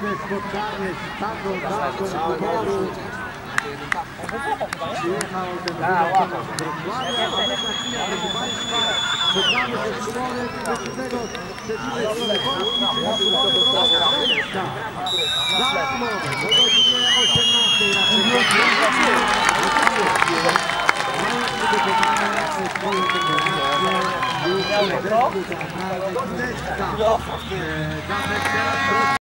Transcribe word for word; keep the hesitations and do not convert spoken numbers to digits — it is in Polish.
Kolejne spotkanie z taką datą wyboru. Przyjechał ten wyborca z Wrocławia, a my za chwilę, proszę Państwa, poznamy ze szkolem przeciwnego przeciwnej strony Polski, czyli szkolem Wrocławia. Za moment, do godziny osiemnastej mają przygotowane swoją dekorację już w zespół, tak naprawdę